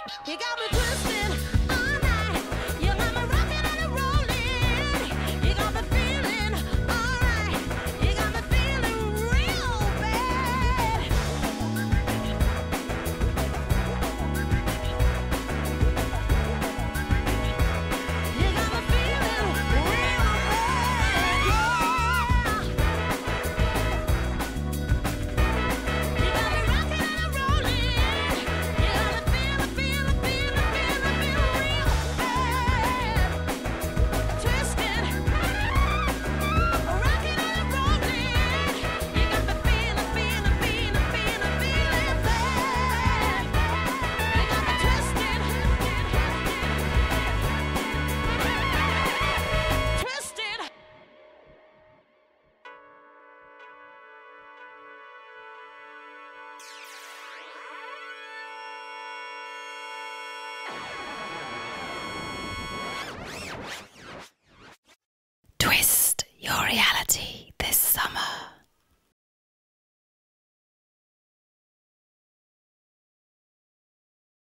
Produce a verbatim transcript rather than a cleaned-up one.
You got me twisted all night. You got me rocking and a rolling. You got me feeling alright. You got me feeling real bad. You got me feeling real bad, yeah. You got me rocking and a rolling. You got me feeling, feeling, feeling, feeling, feeling real bad. Twisted, rocking and a rolling. You got me feeling, feeling, feeling, feeling, feeling bad. You got me twisted, twisted. Twist your reality.